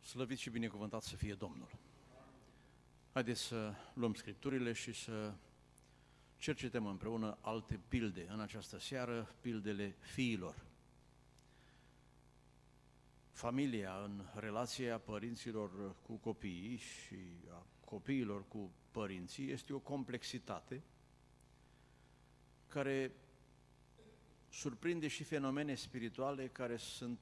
Slăvit și binecuvântat să fie Domnul! Haideți să luăm Scripturile și să cercetăm împreună alte pilde în această seară, pildele fiilor. Familia în relația părinților cu copiii și a copiilor cu părinții este o complexitate care surprinde și fenomene spirituale care sunt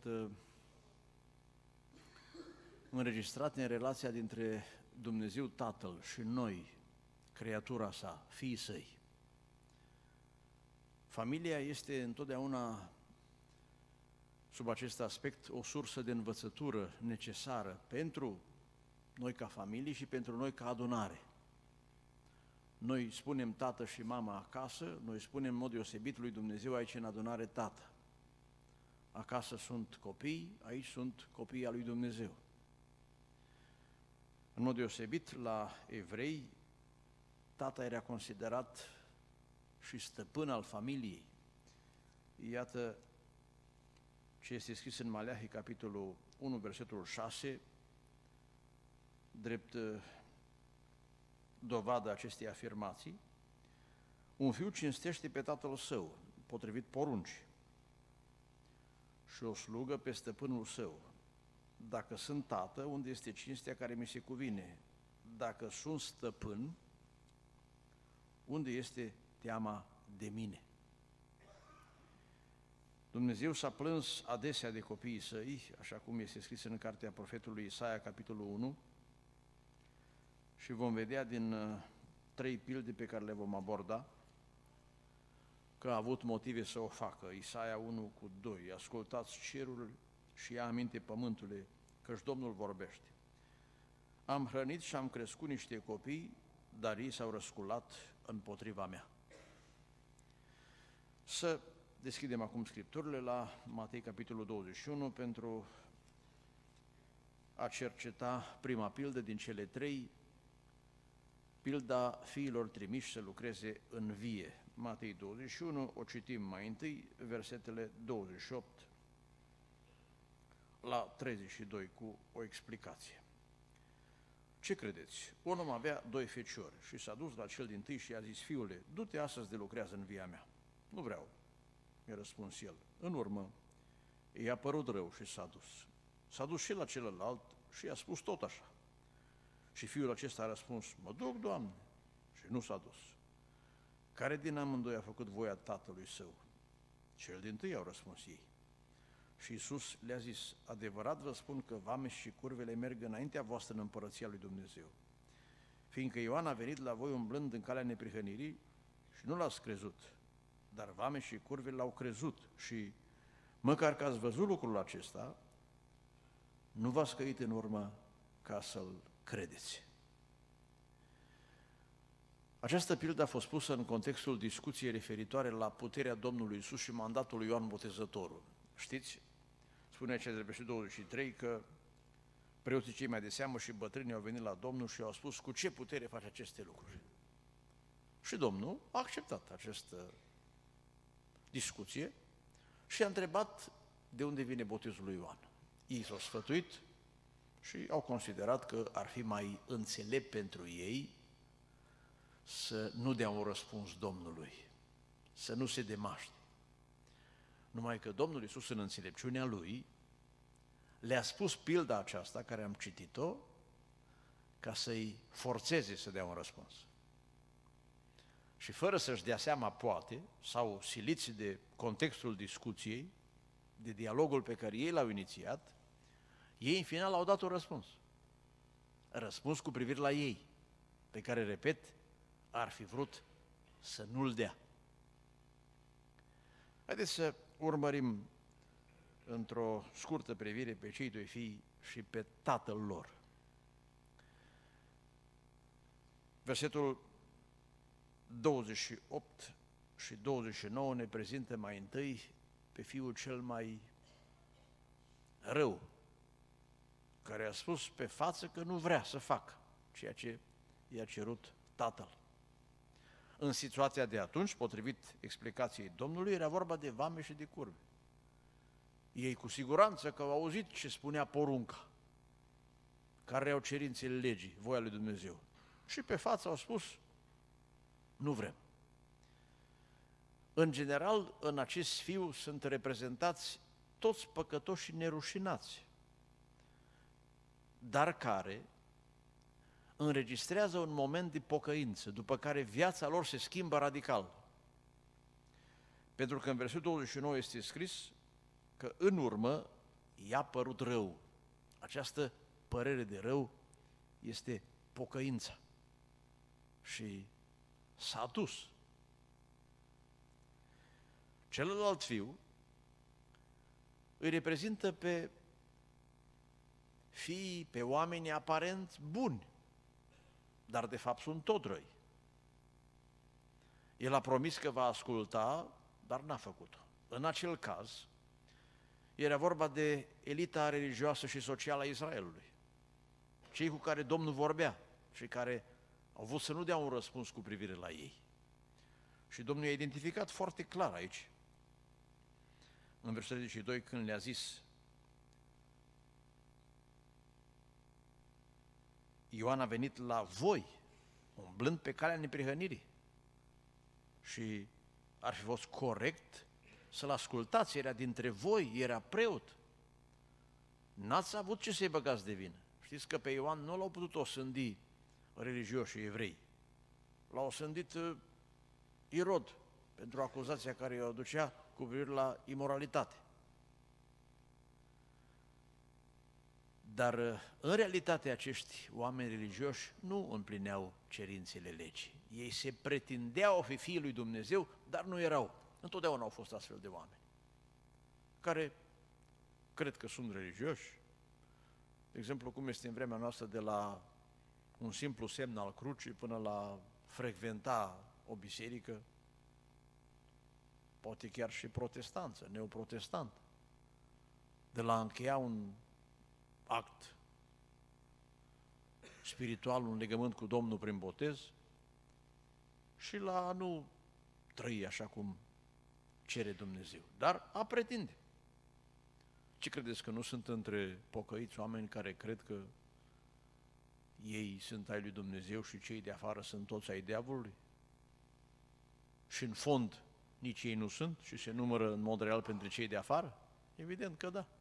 înregistrate în relația dintre Dumnezeu Tatăl și noi, creatura sa, fiii săi. Familia este întotdeauna, sub acest aspect, o sursă de învățătură necesară pentru noi ca familie și pentru noi ca adunare. Noi spunem tată și mama acasă, noi spunem în mod deosebit lui Dumnezeu aici în adunare tată. Acasă sunt copii, aici sunt copiii al lui Dumnezeu. În mod deosebit, la evrei, tata era considerat și stăpân al familiei. Iată ce este scris în Maleahi, capitolul 1, versetul 6, drept dovadă acestei afirmații. Un fiu cinstește pe tatăl său, potrivit poruncii, și o slugă pe stăpânul său. Dacă sunt tată, unde este cinstea care mi se cuvine? Dacă sunt stăpân, unde este teama de mine? Dumnezeu s-a plâns adesea de copiii săi, așa cum este scris în cartea profetului Isaia, capitolul 1, și vom vedea din 3 pilde pe care le vom aborda că a avut motive să o facă. Isaia 1:2, ascultați cerul și ia aminte pământule, căci Domnul vorbește. Am hrănit și am crescut niște copii, dar ei s-au răsculat împotriva mea. Să deschidem acum Scripturile la Matei, capitolul 21, pentru a cerceta prima pildă din cele 3, pilda fiilor trimiși să lucreze în vie. Matei 21, o citim mai întâi, versetele 28 la 32 cu o explicație. Ce credeți? Un om avea 2 feciori și s-a dus la cel dintâi și i-a zis: fiule, du-te astăzi de lucrează în via mea. Nu vreau, i-a răspuns el. În urmă, i-a părut rău și s-a dus. S-a dus și la celălalt și i-a spus tot așa. Și fiul acesta a răspuns: mă duc, Doamne, și nu s-a dus. Care din amândoi a făcut voia tatălui său? Cel dintâi, au răspuns ei. Și Iisus le-a zis: adevărat vă spun că vame și curvele merg înaintea voastră în împărăția lui Dumnezeu. Fiindcă Ioan a venit la voi umblând în calea neprihănirii și nu l-ați crezut, dar vame și curvele l-au crezut și, măcar că ați văzut lucrul acesta, nu v-ați căit în urmă ca să-l credeți. Această pildă a fost pusă în contextul discuției referitoare la puterea Domnului Iisus și mandatul lui Ioan Botezătorul. Știți, spune aici de versetul 23 că preoții cei mai de seamă și bătrânii au venit la Domnul și au spus: cu ce putere face aceste lucruri? Și Domnul a acceptat această discuție și a întrebat de unde vine botezul lui Ioan. Ei s-au sfătuit și au considerat că ar fi mai înțelept pentru ei să nu dea un răspuns Domnului, să nu se demaște. Numai că Domnul Iisus, în înțelepciunea Lui, le-a spus pilda aceasta, care am citit-o, ca să-i forțeze să dea un răspuns. Și fără să-și dea seama, poate, sau siliți de contextul discuției, de dialogul pe care ei l-au inițiat, ei în final au dat un răspuns. Răspuns cu privire la ei, pe care, repet, ar fi vrut să nu-l dea. Haideți să urmărim într-o scurtă privire pe cei 2 fii și pe tatăl lor. Versetul 28 și 29 ne prezintă mai întâi pe fiul cel mai rău, care a spus pe față că nu vrea să facă ceea ce i-a cerut tatăl. În situația de atunci, potrivit explicației Domnului, era vorba de vame și de curve. Ei cu siguranță că au auzit ce spunea porunca. care au cerințele legii, voia lui Dumnezeu. Și pe față au spus, nu vrem. În general, în acest fiu sunt reprezentați toți păcătoși nerușinați, dar care înregistrează un moment de pocăință, după care viața lor se schimbă radical. Pentru că în versetul 29 este scris că în urmă i-a părut rău. Această părere de rău este pocăința. Și s-a dus. Celălalt fiu îi reprezintă pe fiii, pe oamenii aparent buni, dar de fapt sunt tot răi. El a promis că va asculta, dar n-a făcut-o. În acel caz, era vorba de elita religioasă și socială a Israelului, cei cu care Domnul vorbea și care au vrut să nu dea un răspuns cu privire la ei. Și Domnul i-a identificat foarte clar aici, în versetul 32, când le-a zis: Ioan a venit la voi, umblând pe calea neprihănirii. Și ar fi fost corect să-l ascultați, era dintre voi, era preot. N-ați avut ce să-i băgați de vină. Știți că pe Ioan nu l-au putut osândi religioși evrei. L-au osândit Irod pentru acuzația care o aducea cu privire la imoralitate. Dar în realitate acești oameni religioși nu împlineau cerințele legii. Ei se pretindeau a fi fiii lui Dumnezeu, dar nu erau. Întotdeauna au fost astfel de oameni care cred că sunt religioși. De exemplu, cum este în vremea noastră, de la un simplu semn al crucii până la frecventa o biserică, poate chiar și protestanță, neoprotestant, de la a încheia un act spiritual, un legământ cu Domnul prin botez, și la a nu trăi așa cum cere Dumnezeu, dar a pretinde. Ce credeți, că nu sunt între pocăiți oameni care cred că ei sunt ai lui Dumnezeu și cei de afară sunt toți ai diavolului? Și în fond nici ei nu sunt și se numără în mod real pentru cei de afară? Evident că da.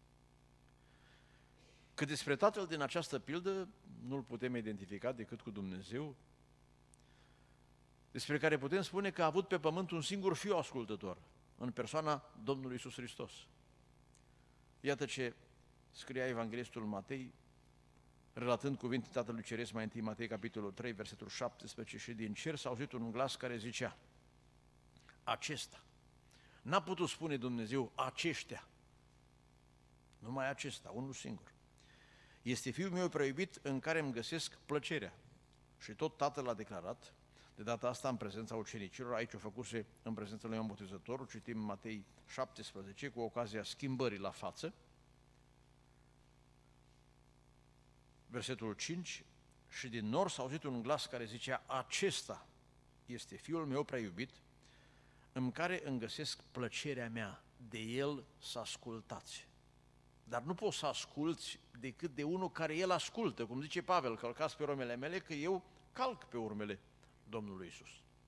Cât despre tatăl din această pildă, nu-l putem identifica decât cu Dumnezeu, despre care putem spune că a avut pe pământ un singur fiu ascultător, în persoana Domnului Iisus Hristos. Iată ce scria evanghelistul Matei, relatând cuvintele Tatălui Ceresc, mai întâi Matei, capitolul 3, versetul 17, și din cer s-a auzit un glas care zicea: acesta. N-a putut spune Dumnezeu aceștia, numai acesta, unul singur. Este Fiul meu prea iubit, în care îmi găsesc plăcerea. Și tot Tatăl a declarat, de data asta în prezența ucenicilor, aici o făcuse în prezența lui Ioan Botezătorul, citim Matei 17, cu ocazia schimbării la față, versetul 5, și din nor s-a auzit un glas care zicea: acesta este Fiul meu prea iubit, în care îmi găsesc plăcerea mea, de el să ascultați. Dar nu poți să asculți decât de unul care el ascultă, cum zice Pavel: călcați pe urmele mele, că eu calc pe urmele Domnului Iisus.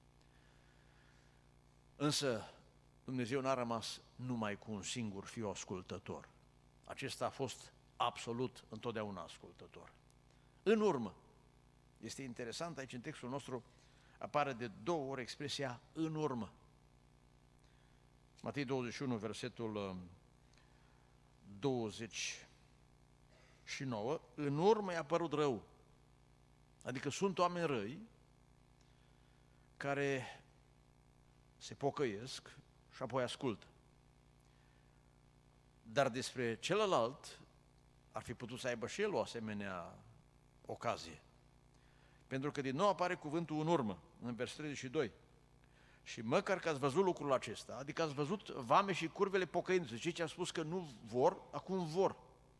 Însă Dumnezeu n-a rămas numai cu un singur fiu ascultător. Acesta a fost absolut întotdeauna ascultător. În urmă, este interesant, aici în textul nostru apare de 2 ori expresia în urmă. Matei 21, versetul 29, în urmă i-a părut rău. Adică sunt oameni răi care se pocăiesc și apoi ascultă. Dar despre celălalt ar fi putut să aibă și el o asemenea ocazie. Pentru că din nou apare cuvântul în urmă, în versetul 32. Și măcar că ați văzut lucrul acesta, adică ați văzut vame și curvele pocăinței, cei ce a spus că nu vor, acum vor.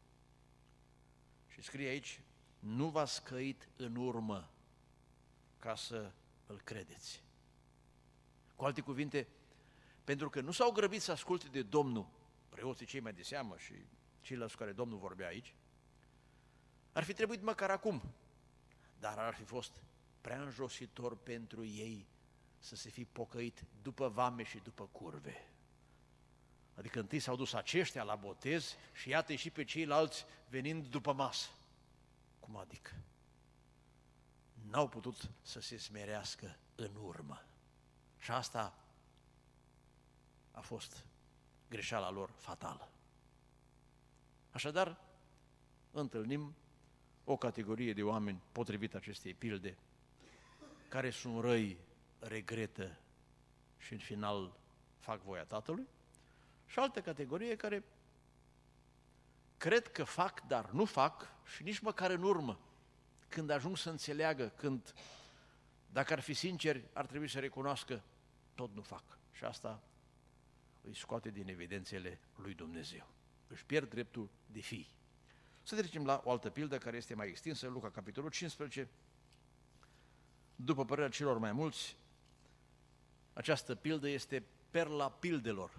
Și scrie aici: nu v-ați căit în urmă ca să îl credeți. Cu alte cuvinte, pentru că nu s-au grăbit să asculte de Domnul, preoții cei mai de seamă și ceilalți cu care Domnul vorbea aici, Ar fi trebuit măcar acum, dar ar fi fost prea înjositor pentru ei să se fi pocăit după vame și după curve. Adică întâi s-au dus aceștia la botez și iată-i și pe ceilalți venind după masă. Cum adică? N-au putut să se smerească în urmă. Și asta a fost greșeala lor fatală. Așadar, întâlnim o categorie de oameni potrivit acestei pilde, care sunt răi, regretă și în final fac voia Tatălui, și altă categorie care cred că fac, dar nu fac și nici măcar în urmă, când ajung să înțeleagă, când, dacă ar fi sinceri, ar trebui să recunoască, tot nu fac. Și asta îi scoate din evidențele lui Dumnezeu. Își pierd dreptul de fii. Să trecem la o altă pildă care este mai extinsă, Luca, capitolul 15. După părerea celor mai mulți, această pildă este perla pildelor.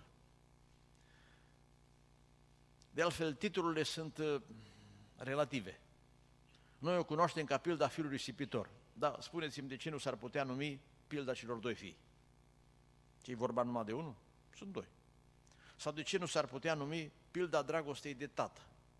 De altfel, titlurile sunt relative. Noi o cunoaștem ca pilda fiului risipitor. Da, spuneți-mi de ce nu s-ar putea numi pilda celor doi fii. Ce-i vorba numai de unul? Sunt doi. Sau de ce nu s-ar putea numi pilda dragostei de tată?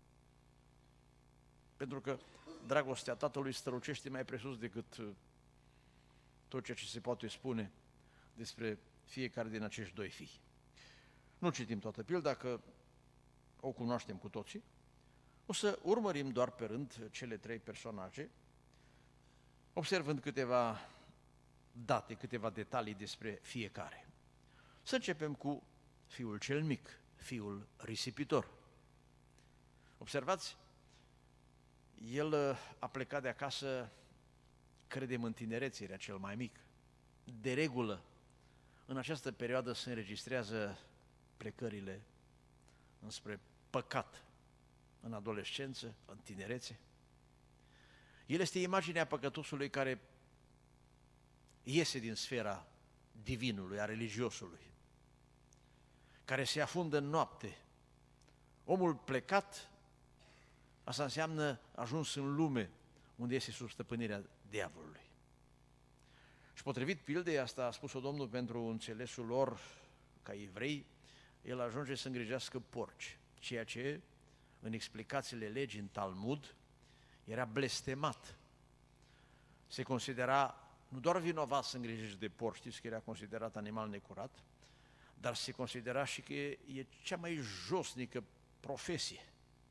Pentru că dragostea tatălui strălucește mai presus decât tot ceea ce se poate spune despre fiecare din acești doi fii. Nu citim toată pilda, că o cunoaștem cu toții. O să urmărim doar pe rând cele trei personaje, observând câteva date, câteva detalii despre fiecare. Să începem cu fiul cel mic, fiul risipitor. Observați, el a plecat de acasă, credem, în tinerețe, era cel mai mic. De regulă, în această perioadă se înregistrează plecările înspre păcat, în adolescență, în tinerețe. El este imaginea păcătosului care iese din sfera divinului, a religiosului, care se afundă în noapte. Omul plecat, asta înseamnă ajuns în lume, unde este sub stăpânirea diavolului. Și potrivit pildei, asta a spus-o Domnul pentru înțelesul lor ca evrei, el ajunge să îngrijească porci, ceea ce în explicațiile legii în Talmud era blestemat. Se considera nu doar vinovat să îngrijești de porci, știți că era considerat animal necurat, dar se considera și că e cea mai josnică profesie.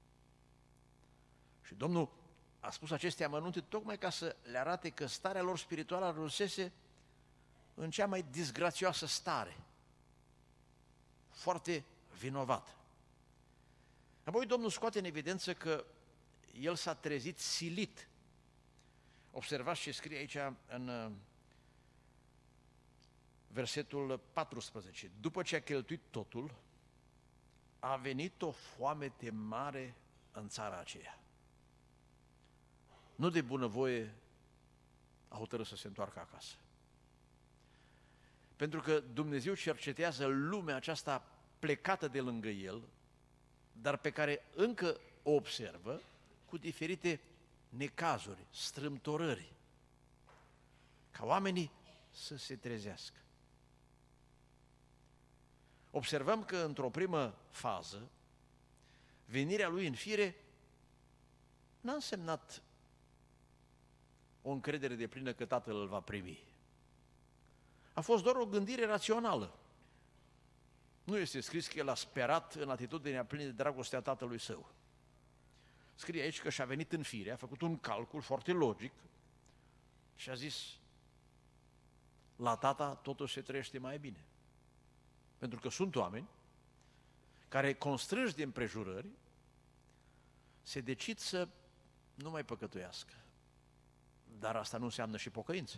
Și Domnul a spus aceste amănunte tocmai ca să le arate că starea lor spirituală ajunsese în cea mai disgrațioasă stare, foarte vinovat. Apoi Domnul scoate în evidență că el s-a trezit silit. Observați ce scrie aici în versetul 14. După ce a cheltuit totul, a venit o foamete mare în țara aceea. Nu de bunăvoie a hotărât să se întoarcă acasă. Pentru că Dumnezeu cercetează lumea aceasta plecată de lângă el, dar pe care încă o observă cu diferite necazuri, strâmtorări, ca oamenii să se trezească. Observăm că într-o primă fază, venirea lui în fire n-a însemnat o încredere deplină că Tatăl îl va primi. A fost doar o gândire rațională. Nu este scris că el a sperat în atitudinea plină de dragostea Tatălui Său. Scrie aici că și-a venit în fire, a făcut un calcul foarte logic și a zis: la tata totul se trăiește mai bine. Pentru că sunt oameni care, constrânși de împrejurări, se decid să nu mai păcătuiască. Dar asta nu înseamnă și pocăință.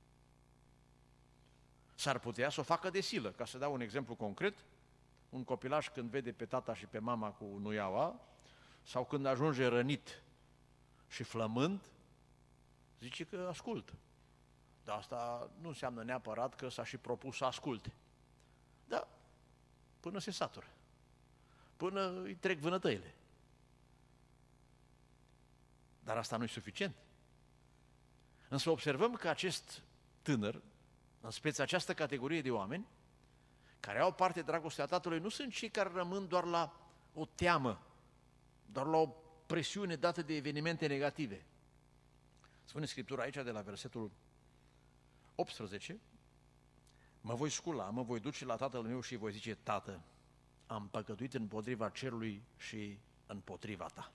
S-ar putea să o facă de silă. Ca să dau un exemplu concret, un copilaș când vede pe tata și pe mama cu nuiaua, sau când ajunge rănit și flămând, zice că ascultă. Dar asta nu înseamnă neapărat că s-a și propus să asculte. Da, până se satură, până îi trec vânătăile. Dar asta nu e suficient. Însă observăm că acest tânăr, în speță această categorie de oameni, care au parte de dragostea Tatălui, nu sunt cei care rămân doar la o teamă, doar la o presiune dată de evenimente negative. Spune Scriptura aici de la versetul 18, mă voi scula, mă voi duce la tatăl meu și îi voi zice, Tată, am păcătuit împotriva cerului și împotriva ta.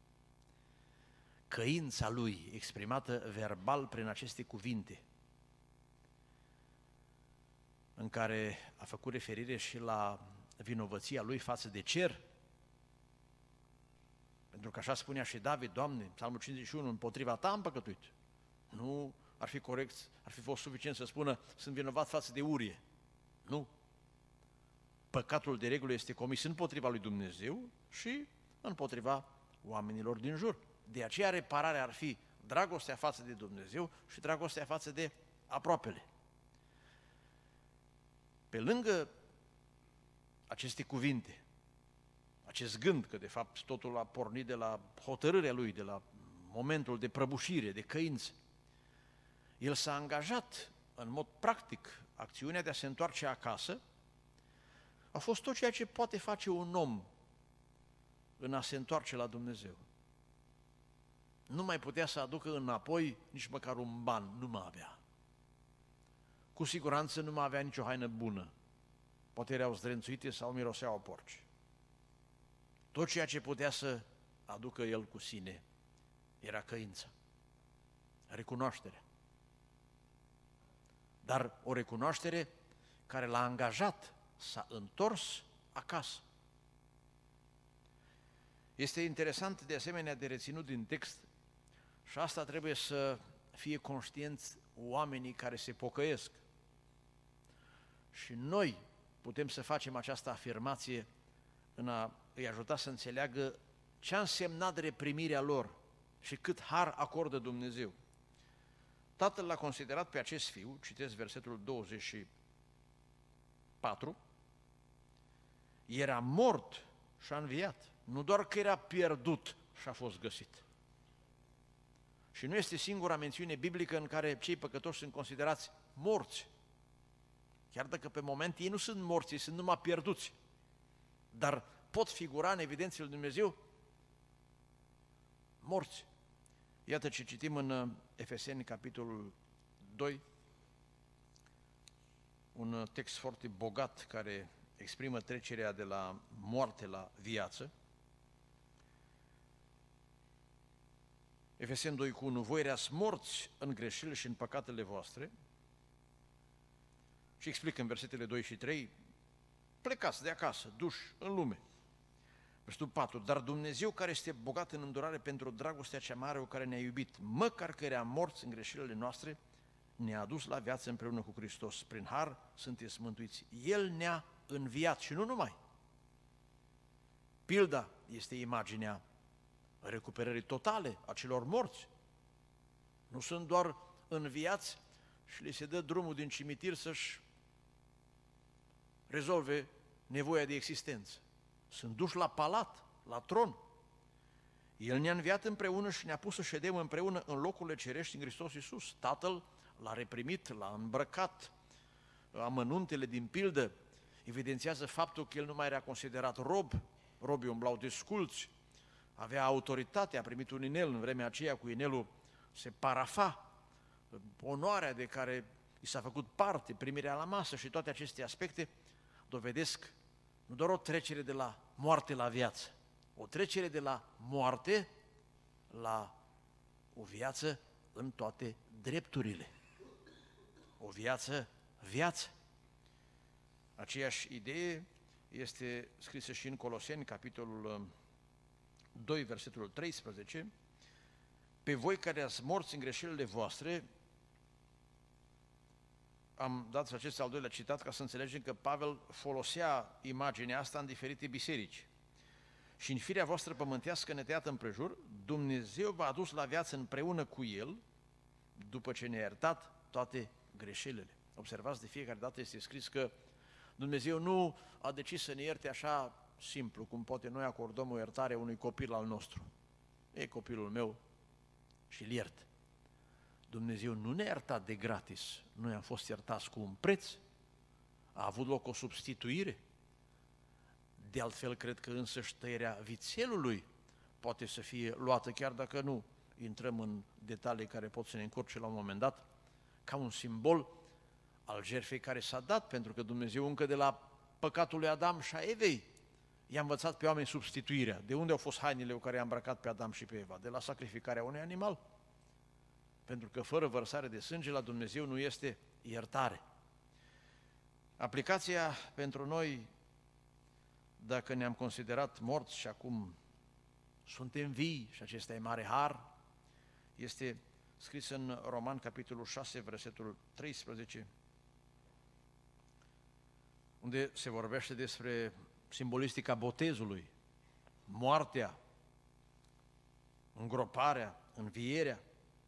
Căința lui, exprimată verbal prin aceste cuvinte, în care a făcut referire și la vinovăția lui față de cer, pentru că așa spunea și David, Doamne, Psalmul 51, împotriva ta am păcătuit. Nu ar fi corect, ar fi fost suficient să spună, sunt vinovat față de Urie. Nu. Păcatul de regulă este comis împotriva lui Dumnezeu și împotriva oamenilor din jur. De aceea repararea ar fi dragostea față de Dumnezeu și dragostea față de aproapele. Pe lângă aceste cuvinte, acest gând, că de fapt totul a pornit de la hotărârea lui, de la momentul de prăbușire, de căință, el s-a angajat în mod practic, acțiunea de a se întoarce acasă, a fost tot ceea ce poate face un om în a se întoarce la Dumnezeu. Nu mai putea să aducă înapoi nici măcar un ban, nu mai avea. Cu siguranță nu mai avea nicio haină bună. Poate erau zdrențuite sau miroseau porci. Tot ceea ce putea să aducă el cu sine era căința, recunoașterea. Dar o recunoaștere care l-a angajat, s-a întors acasă. Este interesant de asemenea de reținut din text și asta trebuie să fie conștienți oamenii care se pocăiesc. Și noi putem să facem această afirmație în a îi ajuta să înțeleagă ce a însemnat reprimirea lor și cât har acordă Dumnezeu. Tatăl l-a considerat pe acest fiu, citesc versetul 24, era mort și a înviat. Nu doar că era pierdut și a fost găsit. Și nu este singura mențiune biblică în care cei păcătoși sunt considerați morți. Chiar dacă pe moment ei nu sunt morți, ei sunt numai pierduți. Dar pot figura în evidențele lui Dumnezeu morți. Iată ce citim în Efeseni, capitolul 2, un text foarte bogat care exprimă trecerea de la moarte la viață. Efeseni 2 cu 1, voi erați morți în greșelile și în păcatele voastre, și explică în versetele 2 și 3, plecați de acasă, duși în lume. Versetul 4, dar Dumnezeu care este bogat în îndurare pentru dragostea cea mare cu care ne-a iubit, măcar că eram morți în greșelile noastre, ne-a adus la viață împreună cu Hristos. Prin har sunteți mântuiți. El ne-a înviat și nu numai. Pilda este imaginea recuperării totale a celor morți. Nu sunt doar înviați și le se dă drumul din cimitir să-și rezolve nevoia de existență. Sunt duși la palat, la tron. El ne-a înviat împreună și ne-a pus să ședem împreună în locurile cerești în Hristos Iisus. Tatăl l-a reprimit, l-a îmbrăcat. Amănuntele din pildă evidențiază faptul că el nu mai era considerat rob. Robii umblau desculți, avea autoritate, a primit un inel, în vremea aceea cu inelul se parafa, onoarea de care i s-a făcut parte, primirea la masă și toate aceste aspecte dovedesc nu doar o trecere de la moarte la viață, o trecere de la moarte la o viață în toate drepturile. O viață. Aceeași idee este scrisă și în Coloseni, capitolul 2, versetul 13, pe voi care ați morți în greșelile voastre. Am dat acest al doilea citat ca să înțelegem că Pavel folosea imaginea asta în diferite biserici. Și în firea voastră pământească netăiată împrejur, Dumnezeu v-a adus la viață împreună cu El, după ce ne-a iertat toate greșelile. Observați, de fiecare dată este scris că Dumnezeu nu a decis să ne ierte așa simplu, cum poate noi acordăm o iertare unui copil al nostru. E copilul meu, și îl iert. Dumnezeu nu ne-a iertat de gratis, noi am fost iertați cu un preț, a avut loc o substituire. De altfel, cred că însăși tăierea vițelului poate să fie luată, chiar dacă nu intrăm în detalii care pot să ne încurce la un moment dat, ca un simbol al jertfei care s-a dat, pentru că Dumnezeu încă de la păcatul lui Adam și a Evei i-a învățat pe oameni substituirea. De unde au fost hainele care i-a îmbrăcat pe Adam și pe Eva? De la sacrificarea unui animal. Pentru că fără vărsare de sânge la Dumnezeu nu este iertare. Aplicația pentru noi, dacă ne-am considerat morți și acum suntem vii și acesta e mare har, este scris în Roman, capitolul 6, versetul 13, unde se vorbește despre simbolistica botezului, moartea, îngroparea, învierea.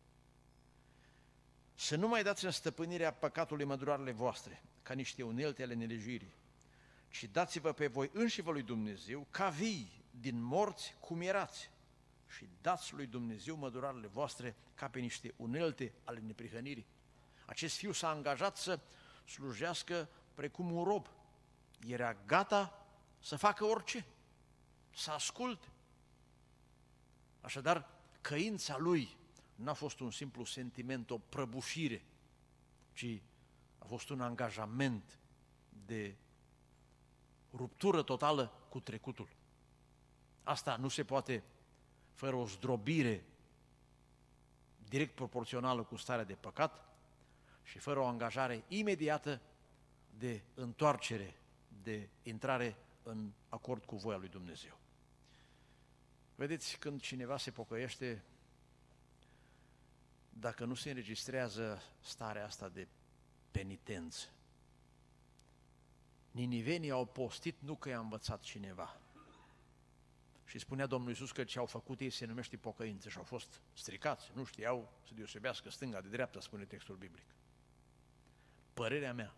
Să nu mai dați în stăpânirea păcatului mădurarele voastre, ca niște unelte ale nelegirii, ci dați-vă pe voi înși-vă lui Dumnezeu, ca vii din morți cum erați, și dați lui Dumnezeu mădurarele voastre ca pe niște unelte ale neprihănirii. Acest fiu s-a angajat să slujească precum un rob. Era gata să facă orice, să asculte. Așadar, căința lui n-a fost un simplu sentiment, o prăbușire, ci a fost un angajament de ruptură totală cu trecutul. Asta nu se poate fără o zdrobire direct proporțională cu starea de păcat și fără o angajare imediată de întoarcere, de intrare în acord cu voia lui Dumnezeu. Vedeți, când cineva se pocăiește, dacă nu se înregistrează starea asta de penitență, ninivenii au postit nu că i-a învățat cineva. Și spunea Domnul Iisus că ce au făcut ei se numește pocăință și au fost stricați, nu știau să deosebească stânga de dreapta, spune textul biblic. Părerea mea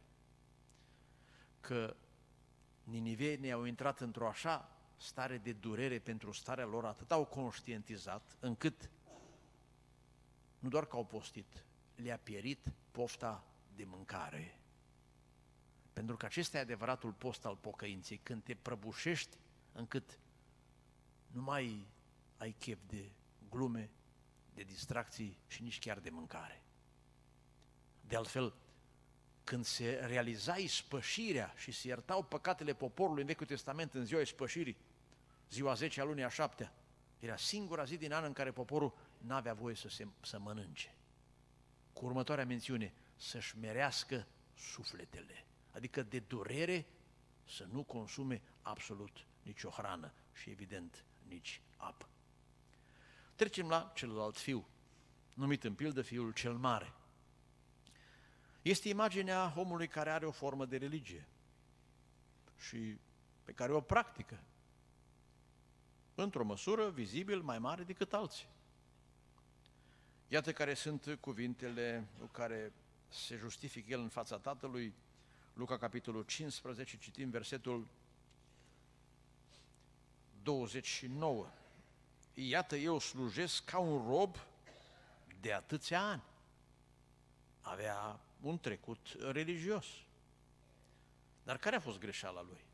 că ninivenii au intrat într-o așa stare de durere pentru starea lor, atât au conștientizat, încât nu doar că au postit, le-a pierit pofta de mâncare. Pentru că acesta e adevăratul post al pocăinței, când te prăbușești încât nu mai ai chef de glume, de distracții și nici chiar de mâncare. De altfel, când se realiza ispășirea și se iertau păcatele poporului în Vechiul Testament în ziua ispășirii, ziua 10 a lunii a 7-a, era singura zi din an în care poporul n-avea voie să mănânce. Cu următoarea mențiune, să-și merească sufletele, adică de durere să nu consume absolut nicio hrană și evident nici apă. Trecem la celălalt fiu, numit în pildă fiul cel mare. Este imaginea omului care are o formă de religie și pe care o practică, într-o măsură vizibil mai mare decât alții. Iată care sunt cuvintele cu care se justifică el în fața Tatălui. Luca, capitolul 15, citim versetul 29. Iată, eu slujesc ca un rob de atâția ani. Avea un trecut religios. Dar care a fost greșeala lui?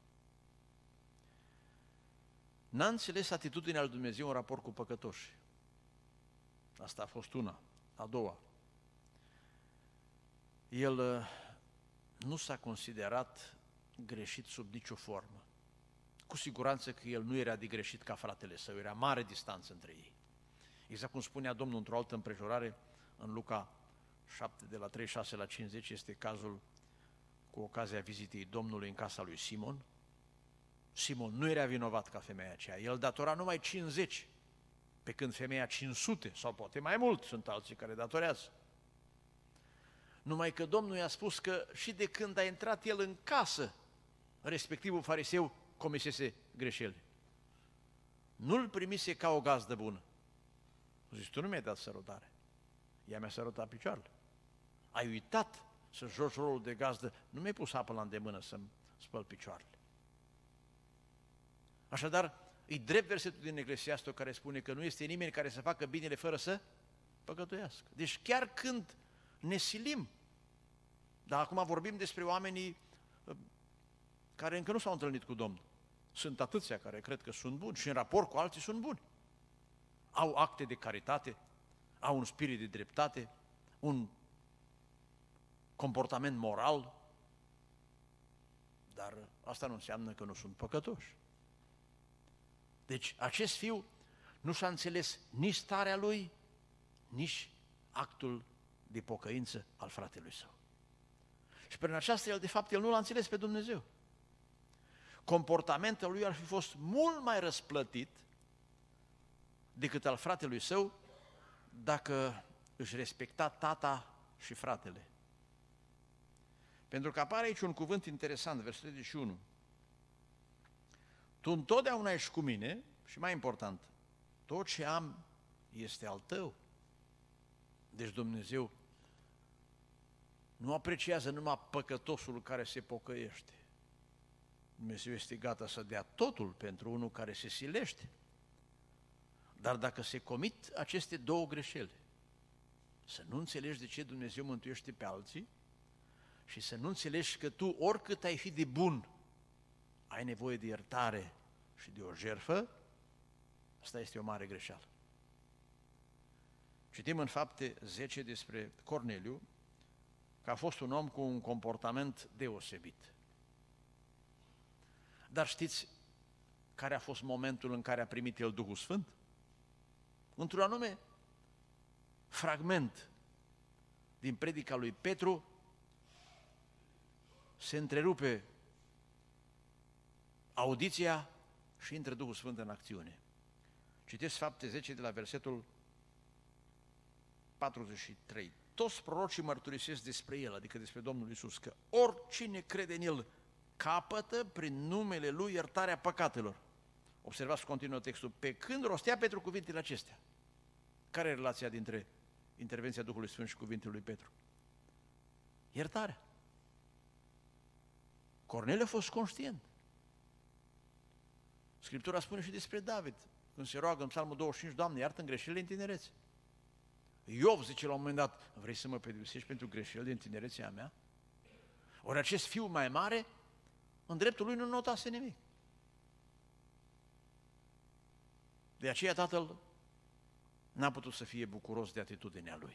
N-a înțeles atitudinea lui Dumnezeu în raport cu păcătoși. Asta a fost una. A doua, el nu s-a considerat greșit sub nicio formă. Cu siguranță că el nu era de greșit ca fratele său, era mare distanță între ei. Exact cum spunea Domnul într-o altă împrejurare, în Luca 7, de la 36 la 50, este cazul cu ocazia vizitei Domnului în casa lui Simon. Simon nu era vinovat ca femeia aceea, el datora numai 50, pe când femeia 500, sau poate mai mult, sunt alții care datorează. Numai că Domnul i-a spus că și de când a intrat el în casă, respectivul fariseu comisese greșeli. Nu-l primise ca o gazdă bună. Zici, tu nu mi-ai dat sărutare. Ea mi-a sărutat picioarele. Ai uitat să joci rolul de gazdă, nu mi-ai pus apă la îndemână să-mi spăl picioarele. Așadar, e drept versetul din Eclesiastul care spune că nu este nimeni care să facă binele fără să păcătuiască. Deci chiar când ne silim, dar acum vorbim despre oamenii care încă nu s-au întâlnit cu Domnul. Sunt atâția care cred că sunt buni și în raport cu alții sunt buni. Au acte de caritate, au un spirit de dreptate, un comportament moral, dar asta nu înseamnă că nu sunt păcătoși. Deci acest fiu nu și-a înțeles nici starea lui, nici actul de pocăință al fratelui său. Și prin aceasta el nu l-a înțeles pe Dumnezeu. Comportamentul lui ar fi fost mult mai răsplătit decât al fratelui său dacă își respecta tata și fratele. Pentru că apare aici un cuvânt interesant, versetul 31. Tu întotdeauna ești cu mine și mai important, tot ce am este al tău. Deci Dumnezeu nu apreciază numai păcătosul care se pocăiește. Dumnezeu este gata să dea totul pentru unul care se silește. Dar dacă se comit aceste două greșeli, să nu înțelegi de ce Dumnezeu mântuiește pe alții și să nu înțelegi că tu, oricât ai fi de bun, ai nevoie de iertare și de o jertfă, asta este o mare greșeală. Citim în Fapte 10 despre Corneliu, că a fost un om cu un comportament deosebit. Dar știți care a fost momentul în care a primit el Duhul Sfânt? Într-un anume fragment din predica lui Petru se întrerupe audiția și intră Duhul Sfânt în acțiune. Citesc Fapte 10 de la versetul 43. Toți prorocii mărturisesc despre El, adică despre Domnul Iisus, că oricine crede în El capătă prin numele Lui iertarea păcatelor. Observați, continuă textul, pe când rostea Petru cuvintele acestea. Care e relația dintre intervenția Duhului Sfânt și cuvintele lui Petru? Iertarea. Corneliu a fost conștient. Scriptura spune și despre David, când se roagă în Psalmul 25, Doamne, iartă-mi greșelile în tinerețe. Iov zice la un moment dat, vrei să mă pedepsești pentru greșelile din tinerețea mea? Ori acest fiu mai mare, în dreptul lui nu notase nimic. De aceea tatăl n-a putut să fie bucuros de atitudinea lui.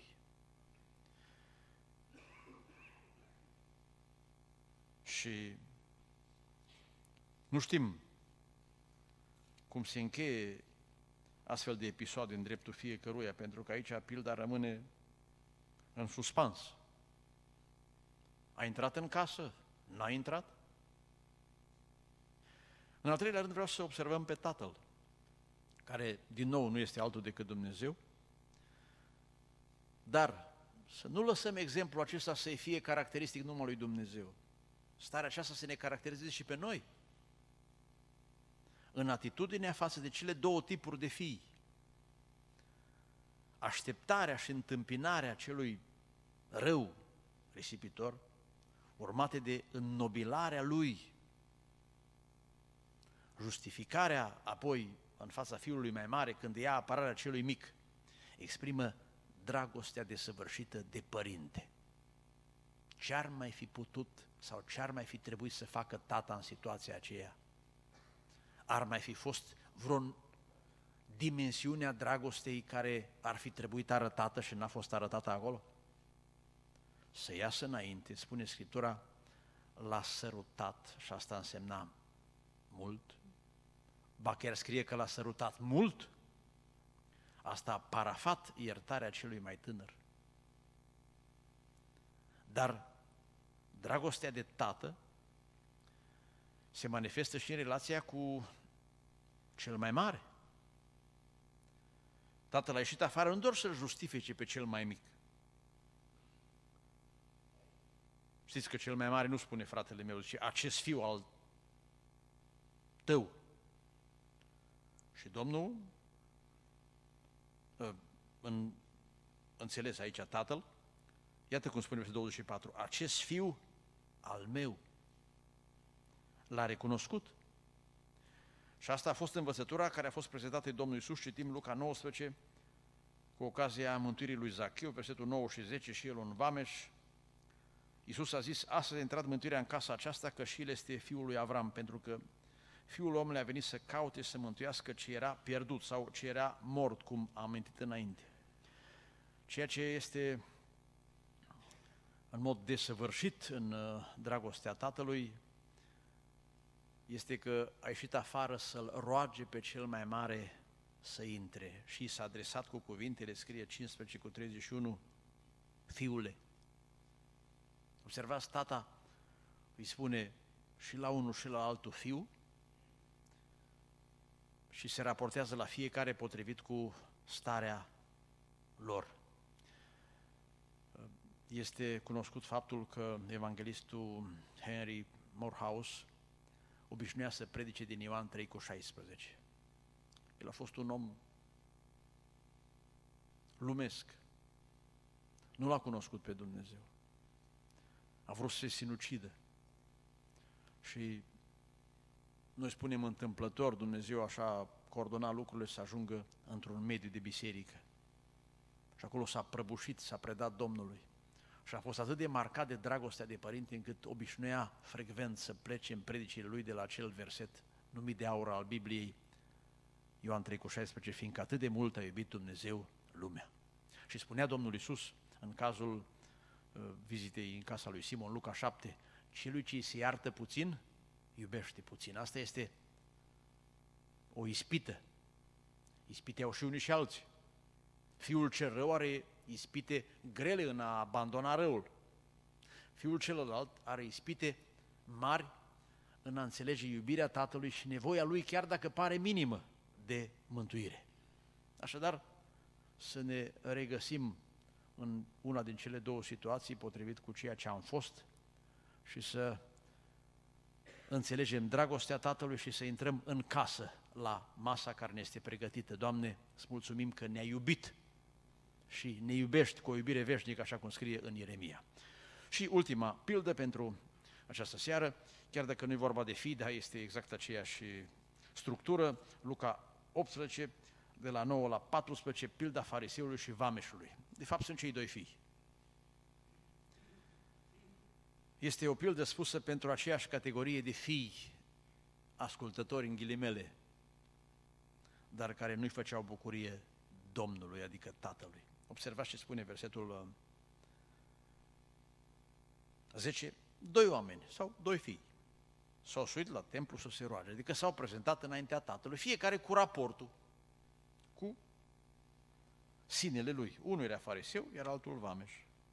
Și nu știm cum se încheie astfel de episoade în dreptul fiecăruia, pentru că aici pilda rămâne în suspans. A intrat în casă? N-a intrat? În al treilea rând vreau să observăm pe tatăl, care din nou nu este altul decât Dumnezeu, dar să nu lăsăm exemplul acesta să fie caracteristic numai lui Dumnezeu. Starea aceasta să ne caracterizeze și pe noi. În atitudinea față de cele două tipuri de fii. Așteptarea și întâmpinarea celui rău risipitor, urmate de înnobilarea lui. Justificarea apoi în fața fiului mai mare, când ia apărarea celui mic, exprimă dragostea desăvârșită de părinte. Ce-ar mai fi putut sau ce-ar mai fi trebuit să facă tata în situația aceea? Ar mai fi fost vreo dimensiune a dragostei care ar fi trebuit arătată și n-a fost arătată acolo? Să iasă înainte, spune Scriptura, l-a sărutat și asta însemna mult. Ba chiar scrie că l-a sărutat mult. Asta a parafat iertarea celui mai tânăr. Dar dragostea de tată se manifestă și în relația cu cel mai mare. Tatăl a ieșit afară nu doar să-l justifice pe cel mai mic. Știți că cel mai mare nu spune fratele meu, zice acest fiu al tău. Și Domnul, înțeles aici tatăl, iată cum spune versetul 24, acest fiu al meu l-a recunoscut. Și asta a fost învățătura care a fost prezentată de Domnul Iisus, citim Luca 19, cu cu ocazia mântuirii lui Zacheu, versetul 9 și 10, și el un vameș. Iisus a zis, astăzi a intrat mântuirea în casa aceasta, că și el este fiul lui Avram, pentru că Fiul omului a venit să caute, să mântuiască ce era pierdut sau ce era mort, cum am amintit înainte. Ceea ce este în mod desăvârșit în dragostea Tatălui este că a ieșit afară să-L roage pe cel mai mare să intre și s-a adresat cu cuvintele, scrie 15:31, Fiule. Observați, tata îi spune și la unul și la altul fiu și se raportează la fiecare potrivit cu starea lor. Este cunoscut faptul că evanghelistul Henry Morehouse obișnuia să predice din Ioan 3:16. El a fost un om lumesc. Nu l-a cunoscut pe Dumnezeu. A vrut să se sinucidă. Și noi spunem întâmplător, Dumnezeu așa coordona lucrurile să ajungă într-un mediu de biserică. Și acolo s-a prăbușit, s-a predat Domnului. Și a fost atât de marcat de dragostea de părinte, încât obișnuia frecvent să plece în predicile lui de la acel verset numit de aur al Bibliei, Ioan 3:16, fiindcă atât de mult a iubit Dumnezeu lumea. Și spunea Domnul Iisus, în cazul vizitei în casa lui Simon, Luca 7, celui ce se iartă puțin, iubește puțin. Asta este o ispită. Ispite au și unii și alții. Fiul cel rău are ispite grele în a abandona răul. Fiul celălalt are ispite mari în a înțelege iubirea Tatălui și nevoia lui, chiar dacă pare minimă, de mântuire. Așadar, să ne regăsim în una din cele două situații potrivit cu ceea ce am fost și să înțelegem dragostea Tatălui și să intrăm în casă la masa care ne este pregătită. Doamne, îți mulțumim că ne-ai iubit și ne iubești cu o iubire veșnică, așa cum scrie în Ieremia. Și ultima pildă pentru această seară, chiar dacă nu e vorba de fii, dar este exact aceeași structură, Luca 18, de la 9 la 14, pilda fariseului și vameșului. De fapt, sunt cei doi fii. Este o pildă spusă pentru aceeași categorie de fii, ascultători în ghilimele, dar care nu-i făceau bucurie Domnului, adică Tatălui. Observați ce spune versetul 10. Doi oameni sau doi fii s-au suit la templu să se roage, adică s-au prezentat înaintea Tatălui, fiecare cu raportul, cu sinele lui. Unul era fariseu, iar altul vameș.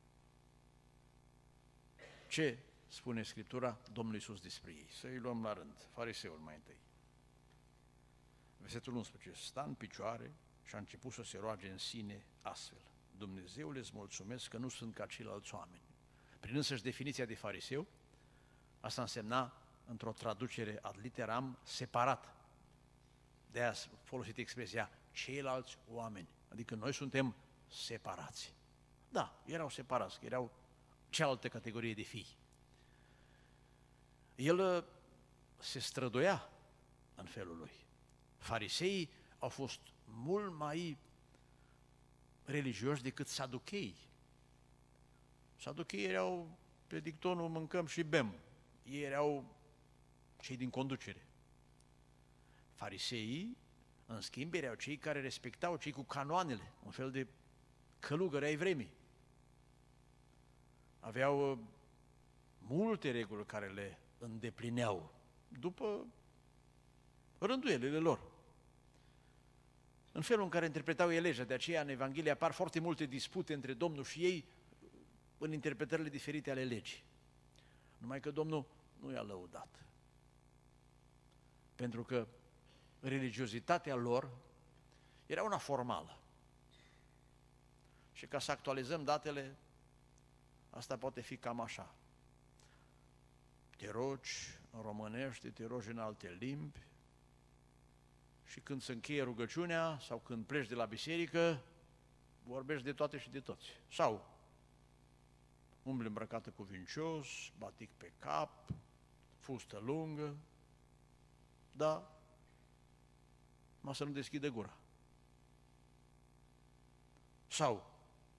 Ce spune Scriptura Domnului Iisus despre ei? Să-i luăm la rând. Fariseul mai întâi. Versetul 11. Sta în picioare și a început să se roage în sine astfel. Dumnezeule, îți mulțumesc că nu sunt ca ceilalți oameni. Prin însăși definiția de fariseu, asta însemna, într-o traducere ad literam, separat. De-aia a folosit expresia ceilalți oameni. Adică noi suntem separați. Da, erau separați, că erau cealaltă categorie de fii. El se străduia în felul lui. Fariseii au fost mult mai religioși decât saducheii. Saducheii erau pe dictonul mâncăm și bem. Ei erau cei din conducere. Fariseii, în schimb, erau cei care respectau, cei cu canoanele, un fel de călugări ai vremii. Aveau multe reguli care le îndeplineau după rânduielile lor. În felul în care interpretau ei legea, de aceea în Evanghelie apar foarte multe dispute între Domnul și ei în interpretările diferite ale legii. Numai că Domnul nu i-a lăudat. Pentru că religiozitatea lor era una formală. Și ca să actualizăm datele, asta poate fi cam așa. Te rogi în românește, te rogi în alte limbi și când se încheie rugăciunea sau când pleci de la biserică, vorbești de toate și de toți. Sau umbli îmbrăcată cuvincios, batic pe cap, fustă lungă, da, mă să nu deschide gura. Sau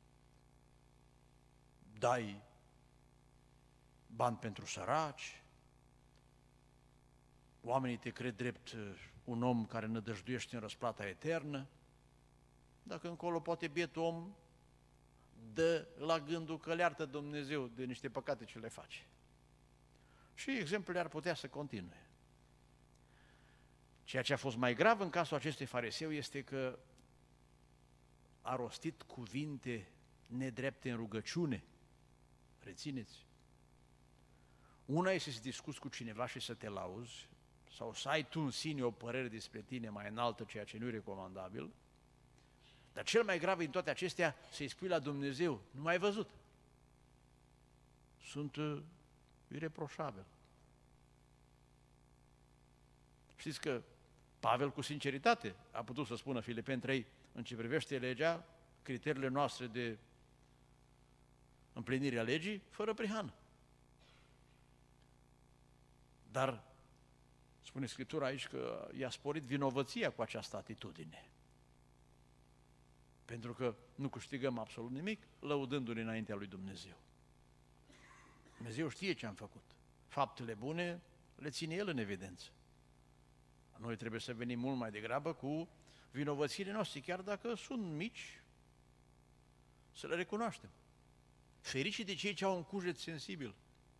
dai bani pentru săraci, oamenii te cred drept un om care nădăjduiește în răsplata eternă, dacă încolo poate bietul om dă la gândul că le iartă Dumnezeu de niște păcate ce le face. Și exemplele ar putea să continue. Ceea ce a fost mai grav în cazul acestui fariseu este că a rostit cuvinte nedrepte în rugăciune. Rețineți. Una este să discuți cu cineva și să te lauzi, sau să ai tu în sine o părere despre tine mai înaltă, ceea ce nu e recomandabil, dar cel mai grav din toate acestea, să-i spui la Dumnezeu, nu m-ai văzut. Sunt ireproșabil. Știți că Pavel, cu sinceritate, a putut să spună Filipeni 3, în ce privește legea, criteriile noastre de împlinire a legii, fără prihană. Dar spune Scriptura aici că i-a sporit vinovăția cu această atitudine. Pentru că nu câștigăm absolut nimic lăudându-ne înaintea lui Dumnezeu. Dumnezeu știe ce am făcut. Faptele bune le ține El în evidență. Noi trebuie să venim mult mai degrabă cu vinovățiile noastre, chiar dacă sunt mici, să le recunoaștem. Ferici de cei ce au un cuget sensibil.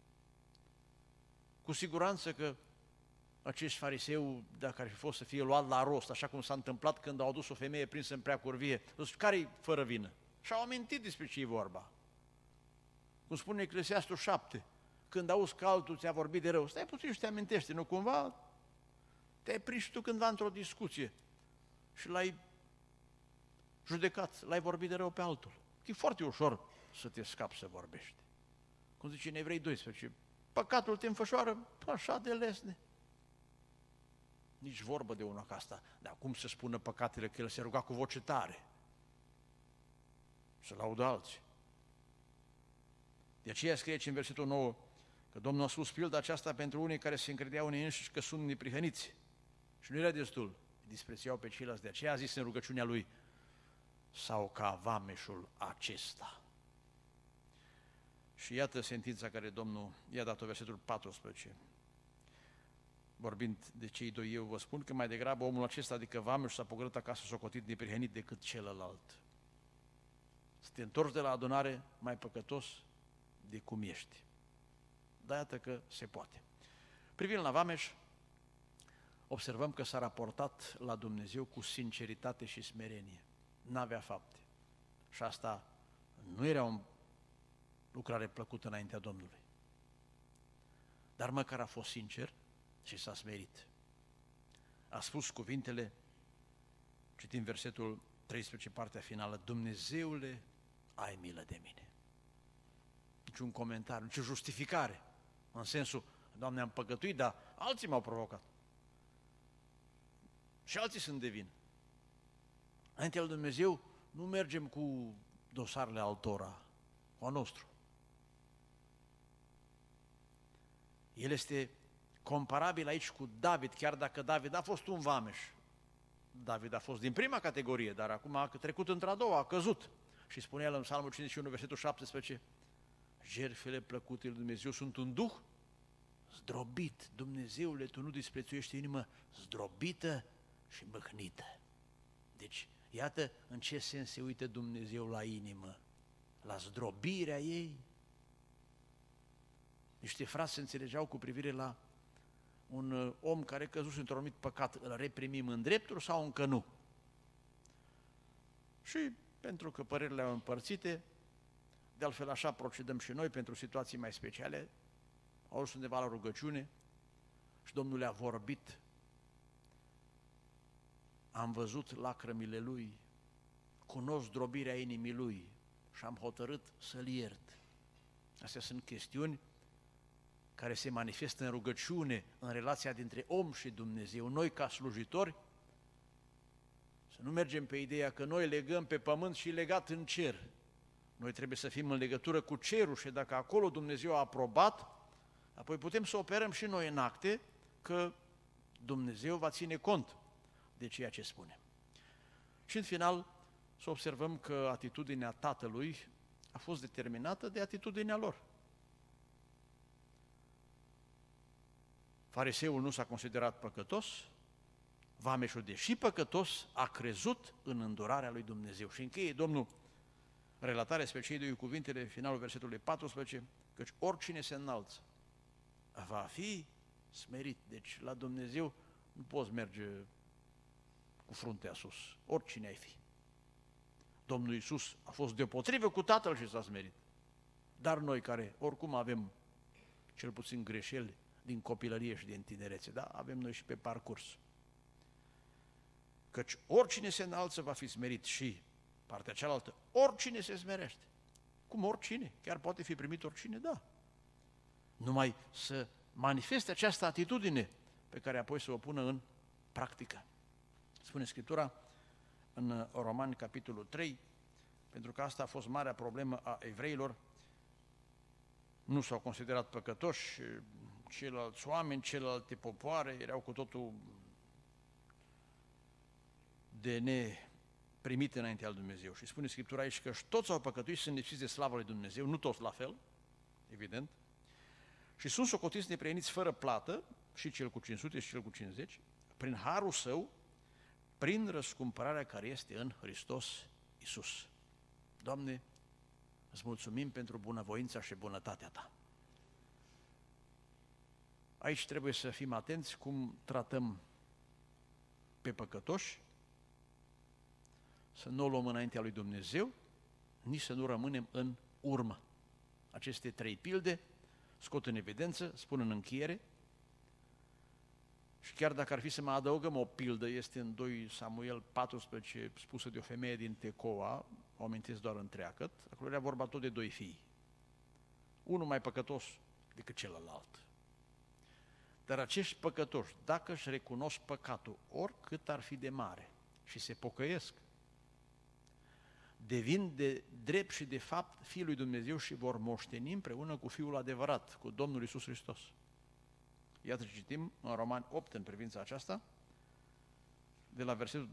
Cu siguranță că acest fariseu, dacă ar fi fost să fie luat la rost, așa cum s-a întâmplat când au adus o femeie prinsă în prea curvie, care-i fără vină? Și-au amintit despre ce e vorba. Cum spune Eclesiastul 7, când auzi că altul ți-a vorbit de rău, stai puțin și te amintește, nu cumva te-ai prins tu cândva într-o discuție și l-ai judecat, l-ai vorbit de rău pe altul. E foarte ușor să te scapi să vorbești. Cum zice în Evrei 12, păcatul te înfășoară așa de lesne. Nici vorbă de una ca asta. Dar cum să spună păcatele că el se ruga cu voce tare? Să laudă alții. De aceea scrie în versetul 9 că Domnul a spus pilda aceasta pentru unii care se încredeau în ei înșiși că sunt neprihăniți. Și nu era destul. Disprețuiau pe ceilalți. De aceea a zis în rugăciunea lui, sau ca vameșul acesta. Și iată sentința care Domnul i-a dat-o, versetul 14. Vorbind de cei doi, eu vă spun că mai degrabă omul acesta, adică vameșul, s-a pogorât acasă socotit neprihănit decât celălalt. Să te întorci de la adunare mai păcătos de cum ești. Dar iată că se poate. Privind la vameș, observăm că s-a raportat la Dumnezeu cu sinceritate și smerenie. N-avea fapte. Și asta nu era o lucrare plăcută înaintea Domnului. Dar măcar a fost sincer și s-a smerit. A spus cuvintele, citim versetul 13, partea finală, Dumnezeule, ai milă de mine. Niciun comentariu, nicio justificare, în sensul, Doamne, am păcătuit, dar alții m-au provocat. Și alții sunt de vină. Înaintea lui Dumnezeu nu mergem cu dosarele altora, cu a nostru. El este comparabil aici cu David, chiar dacă David a fost un vameș. David a fost din prima categorie, dar acum a trecut într-a doua, a căzut. Și spunea el în Psalmul 51, versetul 17, jertfele plăcute lui Dumnezeu sunt un duh zdrobit. Dumnezeule, tu nu disprețuiești inimă zdrobită și mâhnită. Deci, iată în ce sens se uită Dumnezeu la inimă, la zdrobirea ei. Niște frați se înțelegeau cu privire la un om care căzuse într-un anumit păcat, îl reprimim în dreptul sau încă nu? Și pentru că părerile au împărțite, de altfel așa procedăm și noi pentru situații mai speciale, au ajuns undeva la rugăciune și Domnul le-a vorbit. Am văzut lacrămile lui, cunosc zdrobirea inimii lui și am hotărât să-l iert. Astea sunt chestiuni care se manifestă în rugăciune, în relația dintre om și Dumnezeu. Noi, ca slujitori, să nu mergem pe ideea că noi legăm pe pământ și legat în cer. Noi trebuie să fim în legătură cu cerul și dacă acolo Dumnezeu a aprobat, apoi putem să operăm și noi în acte că Dumnezeu va ține cont de ceea ce spune. Și în final să observăm că atitudinea tatălui a fost determinată de atitudinea lor. Fariseul nu s-a considerat păcătos, vameșul, deși păcătos, a crezut în îndurarea lui Dumnezeu. Și încheie Domnul relatarea spre cei doi cuvintele, finalul versetului 14, căci oricine se înalță va fi smerit. Deci la Dumnezeu nu poți merge cu fruntea sus, oricine ai fi. Domnul Iisus a fost deopotrivă cu Tatăl și s-a smerit. Dar noi care oricum avem cel puțin greșeli din copilărie și din tinerețe, da? Avem noi și pe parcurs. Căci oricine se înalță va fi smerit și partea cealaltă, oricine se smerește. Cum oricine? Chiar poate fi primit oricine? Da. Numai să manifeste această atitudine pe care apoi să o pună în practică. Spune Scriptura în Romani, capitolul 3, pentru că asta a fost marea problemă a evreilor, nu s-au considerat păcătoși, ceilalți oameni, celelalte popoare erau cu totul de neprimite înaintea lui Dumnezeu. Și spune Scriptura aici că toți au păcătuit și sunt lipsiți de slavă lui Dumnezeu, nu toți la fel, evident, și sunt socotiți neprihăniți fără plată, și cel cu 500 și cel cu 50, prin harul său, prin răscumpărarea care este în Hristos Iisus. Doamne, îți mulțumim pentru bunăvoința și bunătatea Ta. Aici trebuie să fim atenți cum tratăm pe păcătoși, să nu o luăm înaintea lui Dumnezeu, nici să nu rămânem în urmă. Aceste trei pilde scot în evidență, spun în încheiere, și chiar dacă ar fi să mai adăugăm o pildă, este în 2 Samuel 14, spusă de o femeie din Tecoa, o amintesc doar întreagăt, acolo era vorba tot de doi fii. Unul mai păcătos decât celălalt. Dar acești păcătoși, dacă își recunosc păcatul, oricât ar fi de mare, și se pocăiesc, devin de drept și de fapt Fiul lui Dumnezeu și vor moșteni împreună cu Fiul adevărat, cu Domnul Iisus Hristos. Iată ce citim în Romani 8 în privința aceasta, de la versetul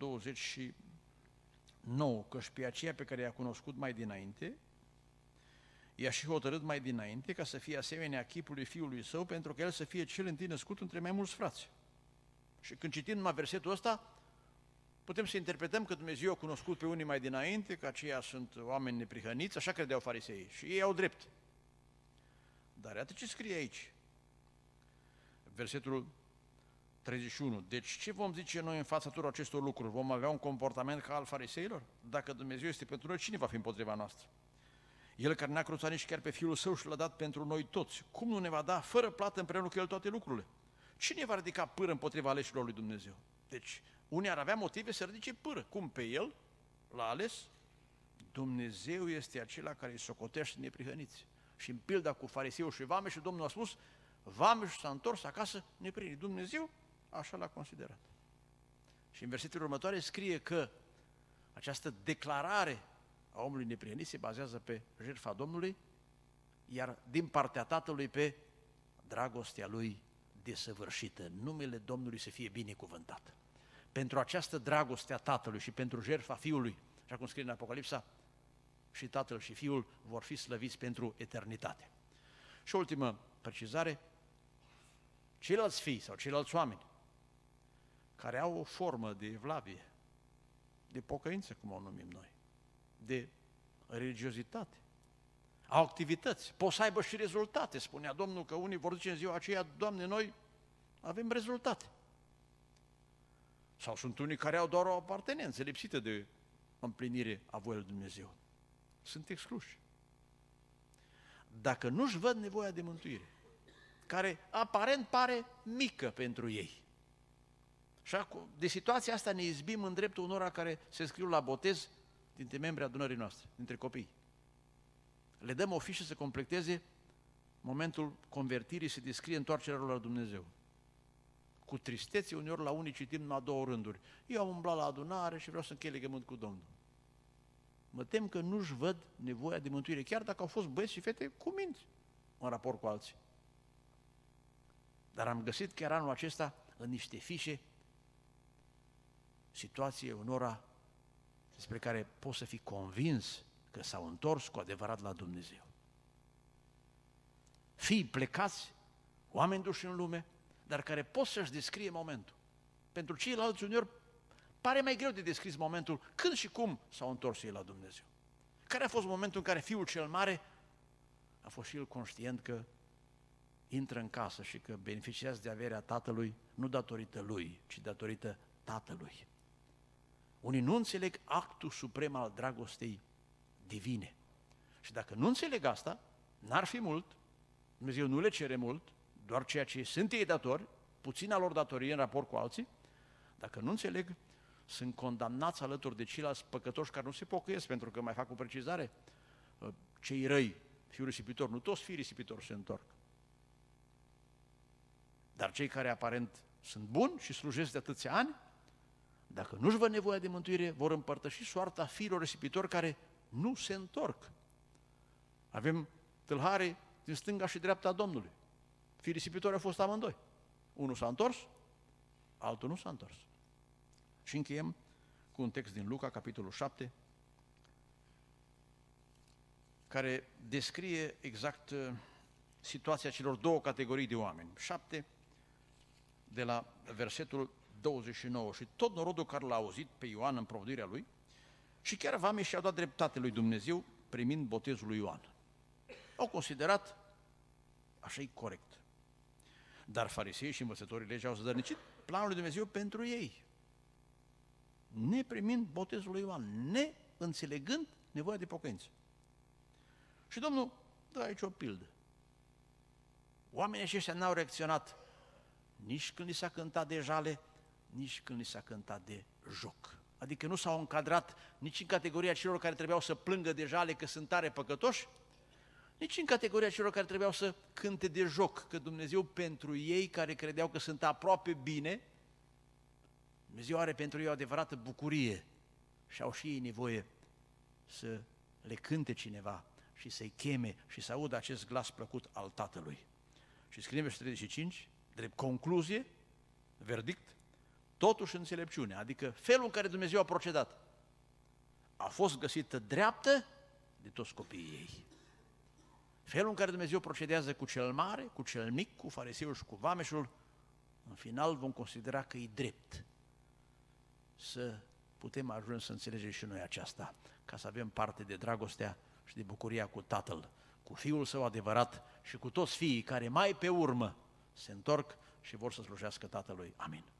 29, căci pe aceea pe care i-a cunoscut mai dinainte, i-a și hotărât mai dinainte ca să fie asemenea chipului Fiului Său, pentru că El să fie cel întâi născut între mai mulți frați. Și când citim numai versetul ăsta, putem să interpretăm că Dumnezeu a cunoscut pe unii mai dinainte, că aceia sunt oameni neprihăniți, așa credeau fariseii, și ei au drept. Dar iată ce scrie aici, versetul 31. Deci ce vom zice noi în fața tuturor acestor lucruri? Vom avea un comportament ca al fariseilor? Dacă Dumnezeu este pentru noi, cine va fi împotriva noastră? El care n-a cruțat nici chiar pe Fiul Său și l-a dat pentru noi toți, cum nu ne va da fără plată împreună cu El toate lucrurile? Cine va ridica pâră împotriva aleșilor lui Dumnezeu? Deci, unii ar avea motive să ridice pâră. Cum pe El l-a ales? Dumnezeu este acela care îi socotește neprihăniți. Și în pilda cu fariseul și vameșul, Domnul a spus, vameșul s-a întors acasă neprihănit. Dumnezeu așa l-a considerat. Și în versetele următoare scrie că această declarare a omului neprihănit se bazează pe jertfa Domnului, iar din partea Tatălui pe dragostea Lui desăvârșită. Numele Domnului să fie binecuvântat. Pentru această dragoste a Tatălui și pentru jertfa Fiului, așa cum scrie în Apocalipsa, și Tatăl și Fiul vor fi slăviți pentru eternitate. Și o ultimă precizare, ceilalți fii sau ceilalți oameni care au o formă de evlavie, de pocăință, cum o numim noi, de religiozitate, au activități, pot să aibă și rezultate. Spunea Domnul că unii vor zice în ziua aceea, Doamne, noi avem rezultate. Sau sunt unii care au doar o apartenență lipsită de împlinire a voii lui Dumnezeu. Sunt excluși. Dacă nu-și văd nevoia de mântuire, care aparent pare mică pentru ei, și de situația asta ne izbim în dreptul unora care se scriu la botez dintre membrii adunării noastre, dintre copii. Le dăm o fișă să completeze, momentul convertirii se descrie întoarcerea lor la Dumnezeu. Cu tristețe, uneori la unii citim la două rânduri. Eu am umblat la adunare și vreau să închei legământ cu Domnul. Mă tem că nu-și văd nevoia de mântuire, chiar dacă au fost băieți și fete cu minți în raport cu alții. Dar am găsit chiar anul acesta în niște fișe situație unora despre care poți să fii convins că s-au întors cu adevărat la Dumnezeu. Fii plecați, oameni duși în lume, dar care pot să-și descrie momentul. Pentru ceilalți uneori pare mai greu de descris momentul când și cum s-au întors ei la Dumnezeu. Care a fost momentul în care fiul cel mare a fost și el conștient că intră în casă și că beneficiază de averea tatălui, nu datorită lui, ci datorită tatălui. Unii nu înțeleg actul suprem al dragostei divine. Și dacă nu înțeleg asta, n-ar fi mult, Dumnezeu nu le cere mult, doar ceea ce sunt ei datori, puțina lor datorie în raport cu alții. Dacă nu înțeleg, sunt condamnați alături de ceilalți păcătoși care nu se pocăiesc, pentru că mai fac o precizare. Cei răi, fiul risipitor, nu toți fiii risipitori se întorc. Dar cei care aparent sunt buni și slujesc de atâția ani, dacă nu-și văd nevoia de mântuire, vor împărtăși soarta fiilor risipitori care nu se întorc. Avem tâlhare din stânga și dreapta Domnului. Fiii risipitori au fost amândoi. Unul s-a întors, altul nu s-a întors. Și încheiem cu un text din Luca, capitolul 7, care descrie exact situația celor două categorii de oameni. 7, de la versetul 29. Și tot norodul care l-a auzit pe Ioan în propovăduirea lui, și chiar vamii și-au dat dreptate lui Dumnezeu primind botezul lui Ioan. Au considerat așa-i corect. Dar farisei și învățătorii legii au zădărnicit planul lui Dumnezeu pentru ei, neprimind botezul lui Ioan, neînțelegând nevoia de pocăință. Și Domnul dă aici o pildă. Oamenii aceștia n-au reacționat nici când li s-a cântat de jale, nici când li s-a cântat de joc. Adică nu s-au încadrat nici în categoria celor care trebuiau să plângă de jale că sunt tare păcătoși, nici în categoria celor care trebuiau să cânte de joc, că Dumnezeu pentru ei care credeau că sunt aproape bine, Dumnezeu are pentru ei o adevărată bucurie și au și ei nevoie să le cânte cineva și să-i cheme și să audă acest glas plăcut al Tatălui. Și scrie versetul 35, drept concluzie, verdict, totuși înțelepciunea, adică felul în care Dumnezeu a procedat, a fost găsită dreaptă de toți copiii ei. Felul în care Dumnezeu procedează cu cel mare, cu cel mic, cu fariseul și cu vameșul, în final vom considera că e drept. Să putem ajunge să înțelegem și noi aceasta, ca să avem parte de dragostea și de bucuria cu Tatăl, cu Fiul Său adevărat și cu toți fiii care mai pe urmă se întorc și vor să slujească Tatălui. Amin.